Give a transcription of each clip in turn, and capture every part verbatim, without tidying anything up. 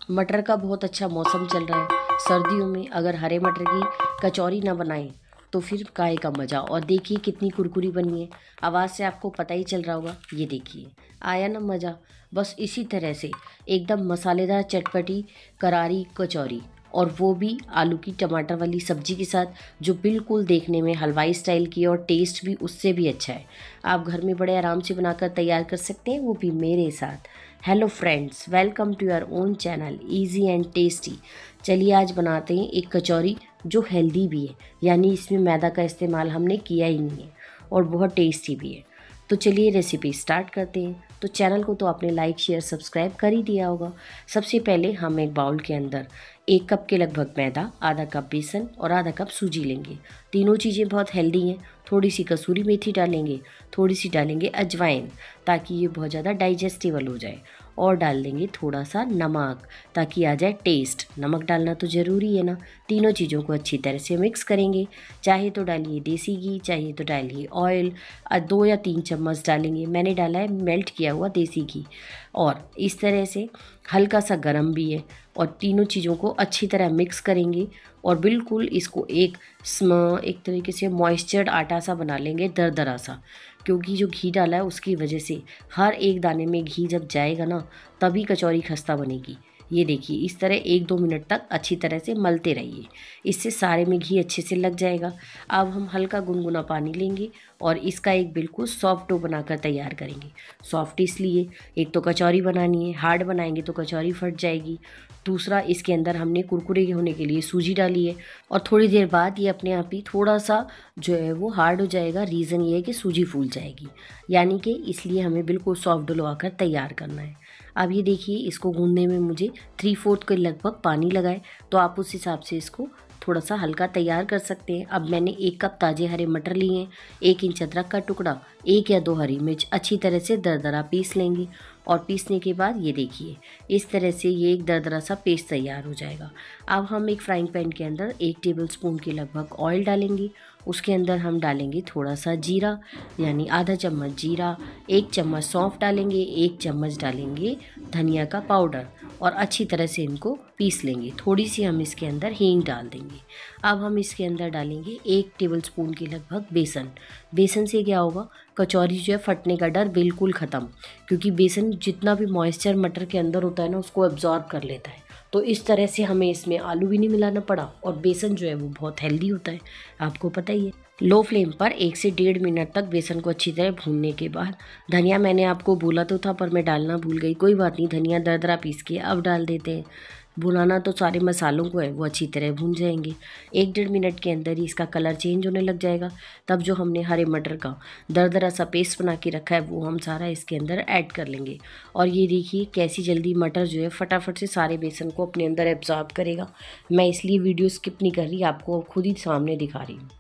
मटर का बहुत अच्छा मौसम चल रहा है। सर्दियों में अगर हरे मटर की कचौरी ना बनाएं तो फिर काहे का मज़ा। और देखिए कितनी कुरकुरी बनी है, आवाज़ से आपको पता ही चल रहा होगा। ये देखिए आया ना मज़ा। बस इसी तरह से एकदम मसालेदार चटपटी करारी कचौरी, और वो भी आलू की टमाटर वाली सब्जी के साथ, जो बिल्कुल देखने में हलवाई स्टाइल की है और टेस्ट भी उससे भी अच्छा है। आप घर में बड़े आराम से बनाकर तैयार कर सकते हैं, वो भी मेरे साथ। Hello friends, welcome to your own channel easy and tasty. चलिए आज बनाते हैं एक कचौरी जो हेल्दी भी है, यानी इसमें मैदा का इस्तेमाल हमने किया ही नहीं है, और बहुत टेस्टी भी है। तो चलिए रेसिपी स्टार्ट करते हैं। तो चैनल को तो आपने लाइक शेयर सब्सक्राइब कर ही दिया होगा। सबसे पहले हम एक बाउल के अंदर एक कप के लगभग मैदा, आधा कप बेसन और आधा कप सूजी लेंगे। तीनों चीज़ें बहुत हेल्दी हैं। थोड़ी सी कसूरी मेथी डालेंगे, थोड़ी सी डालेंगे अजवाइन ताकि ये बहुत ज़्यादा डाइजेस्टिबल हो जाए, और डाल देंगे थोड़ा सा नमक ताकि आ जाए टेस्ट। नमक डालना तो ज़रूरी है ना। तीनों चीज़ों को अच्छी तरह से मिक्स करेंगे। चाहे तो डालिए देसी घी, चाहे तो डालिए ऑयल। दो या तीन चम्मच डालेंगे, मैंने डाला है मेल्ट किया हुआ देसी घी। और इस तरह से हल्का सा गरम भी है, और तीनों चीज़ों को अच्छी तरह मिक्स करेंगे और बिल्कुल इसको एक स्म एक तरीके से मॉइस्चर्ड आटा सा बना लेंगे, दरदरा सा। क्योंकि जो घी डाला है उसकी वजह से हर एक दाने में घी जब जाएगा ना, तभी कचौरी खस्ता बनेगी। ये देखिए इस तरह एक दो मिनट तक अच्छी तरह से मलते रहिए, इससे सारे में घी अच्छे से लग जाएगा। अब हम हल्का गुनगुना पानी लेंगे और इसका एक बिल्कुल सॉफ्ट डो बनाकर तैयार करेंगे। सॉफ्ट इसलिए, एक तो कचौरी बनानी है, हार्ड बनाएंगे तो कचौरी फट जाएगी। दूसरा, इसके अंदर हमने कुरकुरे होने के लिए सूजी डाली है, और थोड़ी देर बाद ये अपने आप ही थोड़ा सा जो है वो हार्ड हो जाएगा। रीज़न ये है कि सूजी फूल जाएगी, यानी कि इसलिए हमें बिल्कुल सॉफ्ट डो लगाकर तैयार करना है। अब ये देखिए इसको गूंदने में मुझे थ्री फोर्थ के लगभग पानी लगाए, तो आप उस हिसाब से इसको थोड़ा सा हल्का तैयार कर सकते हैं। अब मैंने एक कप ताज़े हरे मटर लिए हैं, एक इंच अदरक का टुकड़ा, एक या दो हरी मिर्च अच्छी तरह से दरदरा पीस लेंगे। और पीसने के बाद ये देखिए इस तरह से ये एक दरदरा सा पेस्ट तैयार हो जाएगा। अब हम एक फ्राइंग पैन के अंदर एक टेबलस्पून के लगभग ऑयल डालेंगे। उसके अंदर हम डालेंगे थोड़ा सा जीरा, यानी आधा चम्मच जीरा, एक चम्मच सौंफ डालेंगे, एक चम्मच डालेंगे धनिया का पाउडर, और अच्छी तरह से इनको पीस लेंगे। थोड़ी सी हम इसके अंदर हींग डाल देंगे। अब हम इसके अंदर डालेंगे एक टेबलस्पून के लगभग बेसन। बेसन से क्या होगा, कचौरी जो है फटने का डर बिल्कुल ख़त्म, क्योंकि बेसन जितना भी मॉइस्चर मटर के अंदर होता है ना, उसको एब्जॉर्ब कर लेता है। तो इस तरह से हमें इसमें आलू भी नहीं मिलाना पड़ा, और बेसन जो है वो बहुत हेल्दी होता है, आपको पता ही है। लो फ्लेम पर एक से डेढ़ मिनट तक बेसन को अच्छी तरह भूनने के बाद, धनिया मैंने आपको बोला तो था पर मैं डालना भूल गई, कोई बात नहीं, धनिया दरदरा पीस के अब डाल देते हैं। भुनाना तो सारे मसालों को है, वो अच्छी तरह भून जाएंगे। एक डेढ़ मिनट के अंदर ही इसका कलर चेंज होने लग जाएगा। तब जो हमने हरे मटर का दरदरा सा पेस्ट बना के रखा है वो हम सारा इसके अंदर ऐड कर लेंगे। और ये देखिए कैसी जल्दी मटर जो है फटाफट से सारे बेसन को अपने अंदर एब्जॉर्ब करेगा। मैं इसलिए वीडियो स्किप नहीं कर रही, आपको खुद ही सामने दिखा रही हूँ।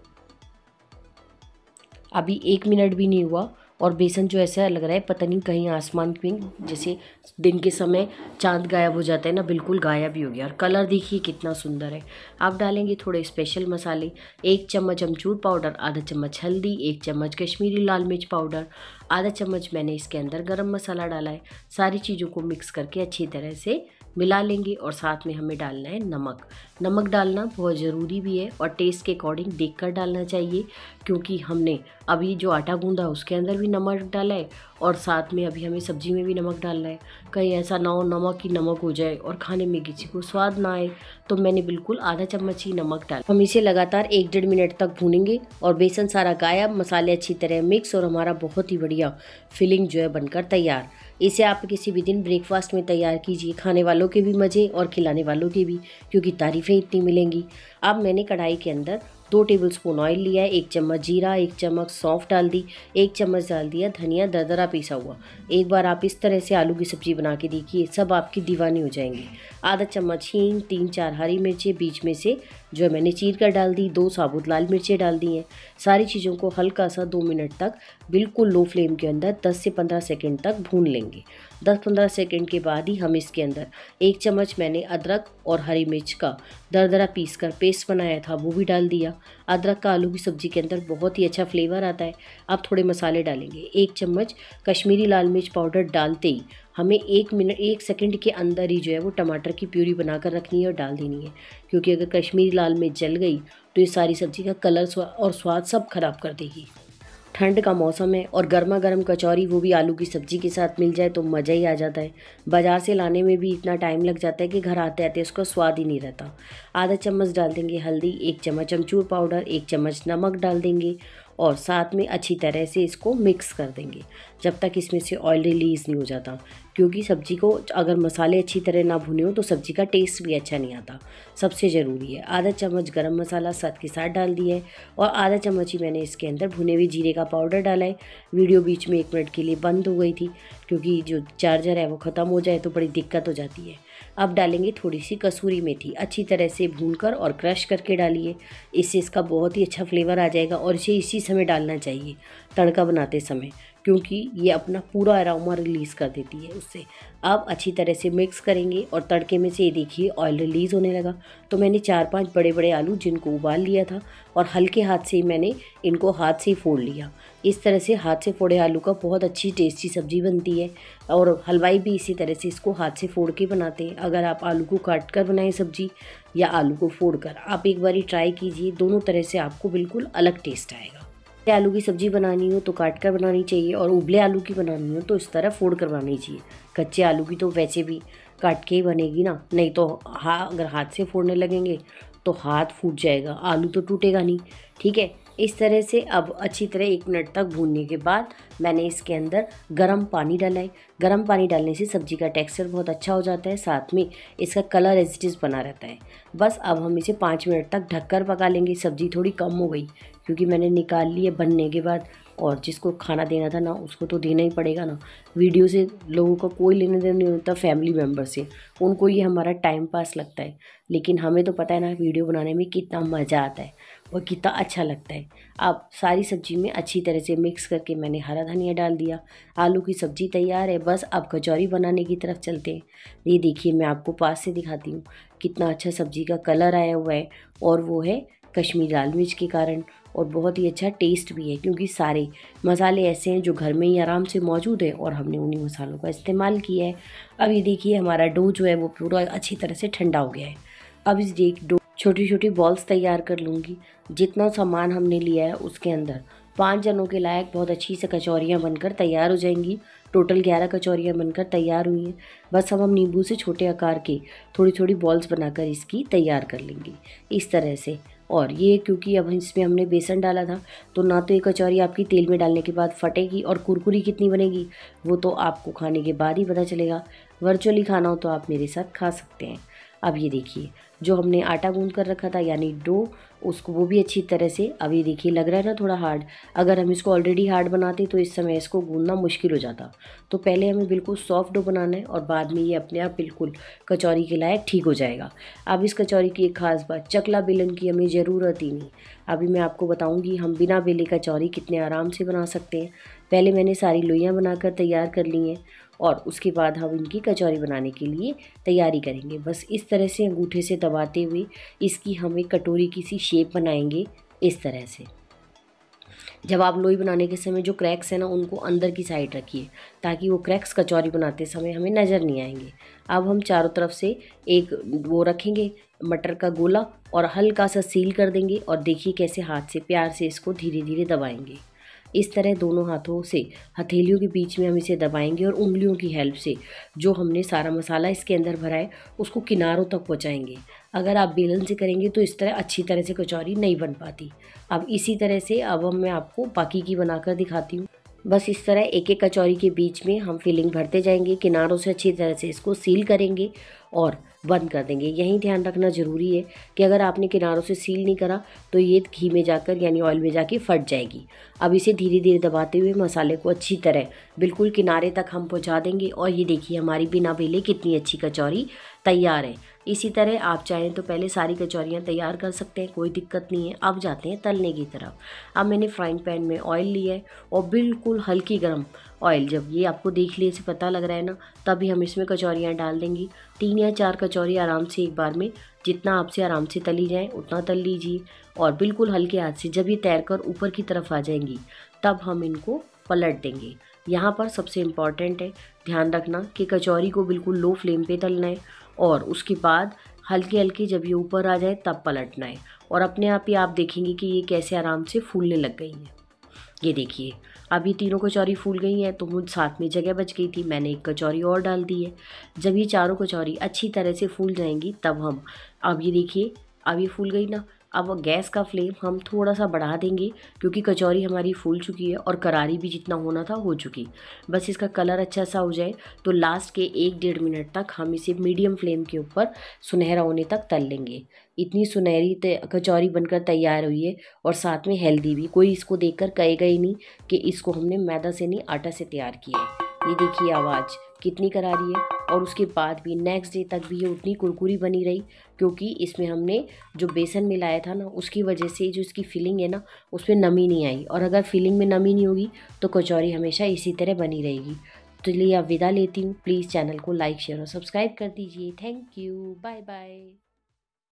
अभी एक मिनट भी नहीं हुआ और बेसन जो ऐसा लग रहा है पता नहीं कहीं आसमान में जैसे दिन के समय चांद गायब हो जाता है ना, बिल्कुल गायब ही हो गया। और कलर देखिए कितना सुंदर है। आप डालेंगे थोड़े स्पेशल मसाले, एक चम्मच अमचूर पाउडर, आधा चम्मच हल्दी, एक चम्मच कश्मीरी लाल मिर्च पाउडर, आधा चम्मच मैंने इसके अंदर गरम मसाला डाला है। सारी चीज़ों को मिक्स करके अच्छी तरह से मिला लेंगे, और साथ में हमें डालना है नमक। नमक डालना बहुत ज़रूरी भी है, और टेस्ट के अकॉर्डिंग देखकर डालना चाहिए, क्योंकि हमने अभी जो आटा गूंदा उसके अंदर भी नमक डाला है, और साथ में अभी हमें सब्जी में भी नमक डालना है। कहीं ऐसा ना हो नमक ही नमक हो जाए और खाने में किसी को स्वाद ना आए, तो मैंने बिल्कुल आधा चम्मच ही नमक डाला। हम इसे लगातार एक डेढ़ मिनट तक भूनेंगे, और बेसन सारा गायब, मसाले अच्छी तरह मिक्स, और हमारा बहुत ही बढ़िया फिलिंग जो है बनकर तैयार। इसे आप किसी भी दिन ब्रेकफास्ट में तैयार कीजिए, खाने वालों के भी मज़े और खिलाने वालों के भी, क्योंकि तारीफ़ें इतनी मिलेंगी। अब मैंने कढ़ाई के अंदर दो टेबलस्पून ऑयल लिया है, एक चम्मच जीरा, एक चम्मच सौंफ डाल दी, एक चम्मच डाल दिया धनिया दरदरा पीसा हुआ। एक बार आप इस तरह से आलू की सब्ज़ी बना के देखिए, सब आपकी दीवानी हो जाएंगे। आधा चम्मच हींग, तीन चार हरी मिर्चें बीच में से जो है मैंने चीर कर डाल दी, दो साबुत लाल मिर्चें डाल दी हैं। सारी चीज़ों को हल्का सा दो मिनट तक बिल्कुल लो फ्लेम के अंदर दस से पंद्रह सेकंड तक भून लेंगे। दस पंद्रह सेकंड के बाद ही हम इसके अंदर एक चम्मच मैंने अदरक और हरी मिर्च का दरदरा पीस कर पेस्ट बनाया था वो भी डाल दिया। अदरक का आलू की सब्ज़ी के अंदर बहुत ही अच्छा फ्लेवर आता है। अब थोड़े मसाले डालेंगे। एक चम्मच कश्मीरी लाल मिर्च पाउडर डालते ही हमें एक मिनट एक सेकंड के अंदर ही जो है वो टमाटर की प्यूरी बनाकर रखनी है और डाल देनी है, क्योंकि अगर कश्मीरी लाल मिर्च जल गई तो ये सारी सब्ज़ी का कलर और स्वाद सब खराब कर देगी। ठंड का मौसम है और गर्मा गर्म कचौरी वो भी आलू की सब्ज़ी के साथ मिल जाए तो मज़ा ही आ जाता है। बाज़ार से लाने में भी इतना टाइम लग जाता है कि घर आते आते उसका स्वाद ही नहीं रहता। आधा चम्मच डाल देंगे हल्दी, एक चम्मच अमचूर पाउडर, एक चम्मच नमक डाल देंगे और साथ में अच्छी तरह से इसको मिक्स कर देंगे जब तक इसमें से ऑयल रिलीज़ नहीं हो जाता, क्योंकि सब्ज़ी को अगर मसाले अच्छी तरह ना भुने हो तो सब्ज़ी का टेस्ट भी अच्छा नहीं आता। सबसे ज़रूरी है आधा चम्मच गरम मसाला साथ के साथ डाल दिया है और आधा चम्मच ही मैंने इसके अंदर भुने हुए जीरे का पाउडर डाला है। वीडियो बीच में एक मिनट के लिए बंद हो गई थी क्योंकि जो चार्जर है वो ख़त्म हो जाए तो बड़ी दिक्कत हो जाती है। अब डालेंगे थोड़ी सी कसूरी मेथी, अच्छी तरह से भूनकर और क्रश करके डालिए, इससे इसका बहुत ही अच्छा फ्लेवर आ जाएगा और इसे इसी समय डालना चाहिए तड़का बनाते समय, क्योंकि ये अपना पूरा अरोमा रिलीज़ कर देती है उससे। अब अच्छी तरह से मिक्स करेंगे और तड़के में से ये देखिए ऑयल रिलीज़ होने लगा। तो मैंने चार पांच बड़े बड़े आलू जिनको उबाल लिया था और हल्के हाथ से मैंने इनको हाथ से फोड़ लिया। इस तरह से हाथ से फोड़े आलू का बहुत अच्छी टेस्टी सब्ज़ी बनती है और हलवाई भी इसी तरह से इसको हाथ से फोड़ के बनाते हैं। अगर आप आलू को काट कर बनाएं सब्ज़ी या आलू को फोड़ कर, आप एक बारी ट्राई कीजिए, दोनों तरह से आपको बिल्कुल अलग टेस्ट आएगा। आलू की सब्ज़ी बनानी हो तो काट कर बनानी चाहिए और उबले आलू की बनानी हो तो इस तरह फोड़ कर बनानी चाहिए। कच्चे आलू की तो वैसे भी काट के ही बनेगी ना, नहीं तो हाँ अगर हाथ से फोड़ने लगेंगे तो हाथ फूट जाएगा, आलू तो टूटेगा नहीं। ठीक है, इस तरह से अब अच्छी तरह एक मिनट तक भूनने के बाद मैंने इसके अंदर गर्म पानी डाला है। गर्म पानी डालने से सब्ज़ी का टेक्सचर बहुत अच्छा हो जाता है, साथ में इसका कलर एज इट इज़ बना रहता है। बस अब हम इसे पाँच मिनट तक ढककर पका लेंगे। सब्ज़ी थोड़ी कम हो गई क्योंकि मैंने निकाल ली है बनने के बाद, और जिसको खाना देना था ना उसको तो देना ही पड़ेगा ना। वीडियो से लोगों का कोई लेने देना नहीं होता, फैमिली मेम्बर से, उनको ये हमारा टाइम पास लगता है, लेकिन हमें तो पता है ना वीडियो बनाने में कितना मज़ा आता है और कितना अच्छा लगता है। अब सारी सब्ज़ी में अच्छी तरह से मिक्स करके मैंने हरा धनिया डाल दिया। आलू की सब्ज़ी तैयार है। बस अब कचौरी बनाने की तरफ चलते हैं। ये देखिए मैं आपको पास से दिखाती हूँ कितना अच्छा सब्ज़ी का कलर आया हुआ है, और वो है कश्मीरी लाल मिर्च के कारण, और बहुत ही अच्छा टेस्ट भी है क्योंकि सारे मसाले ऐसे हैं जो घर में ही आराम से मौजूद है और हमने उन्हीं मसालों का इस्तेमाल किया है। अब ये देखिए हमारा डो जो है वो पूरा अच्छी तरह से ठंडा हो गया है। अब इस डो छोटी छोटी बॉल्स तैयार कर लूँगी। जितना सामान हमने लिया है उसके अंदर पाँच जनों के लायक बहुत अच्छी से कचौरियाँ बनकर तैयार हो जाएंगी। टोटल ग्यारह कचौरियाँ बनकर तैयार हुई हैं। बस अब हम नींबू से छोटे आकार के थोड़ी थोड़ी बॉल्स बनाकर इसकी तैयार कर लेंगे इस तरह से। और ये क्योंकि अब इसमें हमने बेसन डाला था तो ना तो ये कचौरी आपकी तेल में डालने के बाद फटेगी, और कुरकुरी कितनी बनेगी वो तो आपको खाने के बाद ही पता चलेगा। वर्चुअली खाना हो तो आप मेरे साथ खा सकते हैं। अब ये देखिए जो हमने आटा गूंद कर रखा था यानी डो, उसको वो भी अच्छी तरह से, अब ये देखिए लग रहा है ना थोड़ा हार्ड, अगर हम इसको ऑलरेडी हार्ड बनाते तो इस समय इसको गूंदना मुश्किल हो जाता। तो पहले हमें बिल्कुल सॉफ्ट डो बनाना है और बाद में ये अपने आप बिल्कुल कचौरी के लायक ठीक हो जाएगा। अब इस कचौरी की एक खास बात, चकला बेलन की हमें ज़रूरत ही नहीं। अभी मैं आपको बताऊँगी हम बिना बेले कचौरी कितने आराम से बना सकते हैं। पहले मैंने सारी लोइयाँ बनाकर तैयार कर ली हैं और उसके बाद हम इनकी कचौरी बनाने के लिए तैयारी करेंगे। बस इस तरह से अंगूठे से दबाते हुए इसकी हम एक कटोरी की सी शेप बनाएंगे इस तरह से। जब आप लोई बनाने के समय जो क्रैक्स हैं ना उनको अंदर की साइड रखिए ताकि वो क्रैक्स कचौरी बनाते समय हमें नज़र नहीं आएंगे। अब हम चारों तरफ से एक वो रखेंगे मटर का गोला और हल्का सा सील कर देंगे, और देखिए कैसे हाथ से प्यार से इसको धीरे धीरे दबाएंगे। इस तरह दोनों हाथों से हथेलियों के बीच में हम इसे दबाएंगे और उंगलियों की हेल्प से जो हमने सारा मसाला इसके अंदर भरा है उसको किनारों तक पहुंचाएंगे। अगर आप बेलन से करेंगे तो इस तरह अच्छी तरह से कचौरी नहीं बन पाती। अब इसी तरह से अब हम मैं आपको बाकी की बनाकर दिखाती हूँ। बस इस तरह एक एक कचौरी के बीच में हम फिलिंग भरते जाएंगे, किनारों से अच्छी तरह से इसको सील करेंगे और बंद कर देंगे। यही ध्यान रखना ज़रूरी है कि अगर आपने किनारों से सील नहीं करा तो ये घी में जाकर यानी ऑयल में जाके फट जाएगी। अब इसे धीरे धीरे दबाते हुए मसाले को अच्छी तरह बिल्कुल किनारे तक हम पहुंचा देंगे, और ये देखिए हमारी बिना बेले कितनी अच्छी कचौरी तैयार है। इसी तरह आप चाहें तो पहले सारी कचौरियाँ तैयार कर सकते हैं, कोई दिक्कत नहीं है। अब जाते हैं तलने की तरफ। अब मैंने फ्राइंग पैन में ऑयल लिया है और बिल्कुल हल्की गर्म ऑयल, जब ये आपको देख लिए से पता लग रहा है ना, तभी हम इसमें कचौरियाँ डाल देंगी। तीन या चार कचौरी आराम से एक बार में, जितना आपसे आराम से तली जाए उतना तल लीजिए, और बिल्कुल हल्के हाथ से जब ये तैर कर ऊपर की तरफ आ जाएंगी तब हम इनको पलट देंगे। यहाँ पर सबसे इम्पॉर्टेंट है ध्यान रखना कि कचौरी को बिल्कुल लो फ्लेम पे तलना है और उसके बाद हल्के हल्के जब ये ऊपर आ जाए तब पलटना है और अपने आप ही आप देखेंगे कि ये कैसे आराम से फूलने लग गई है। ये देखिए अब ये तीनों कचौरी फूल गई हैं तो मुझ साथ में जगह बच गई थी, मैंने एक कचौरी और डाल दी है। जब ये चारों कचौरी अच्छी तरह से फूल जाएंगी तब हम, अब ये देखिए अब ये फूल गई ना, अब गैस का फ्लेम हम थोड़ा सा बढ़ा देंगे क्योंकि कचौरी हमारी फूल चुकी है और करारी भी जितना होना था हो चुकी। बस इसका कलर अच्छा सा हो जाए तो लास्ट के एक डेढ़ मिनट तक हम इसे मीडियम फ्लेम के ऊपर सुनहरा होने तक तल लेंगे। इतनी सुनहरी कचौरी बनकर तैयार हुई है और साथ में हेल्दी भी, कोई इसको देखकर कहेगा ही नहीं कि इसको हमने मैदा से नहीं आटा से तैयार किया है। ये देखिए आवाज़ कितनी करारी है और उसके बाद भी नेक्स्ट डे तक भी ये उतनी कुरकुरी बनी रही क्योंकि इसमें हमने जो बेसन मिलाया था ना उसकी वजह से जो इसकी फिलिंग है ना उसमें नमी नहीं आई, और अगर फिलिंग में नमी नहीं होगी तो कचौरी हमेशा इसी तरह बनी रहेगी। तो चलिए अब विदा लेती हूँ। प्लीज़ चैनल को लाइक शेयर और सब्सक्राइब कर दीजिए। Thank you, bye bye.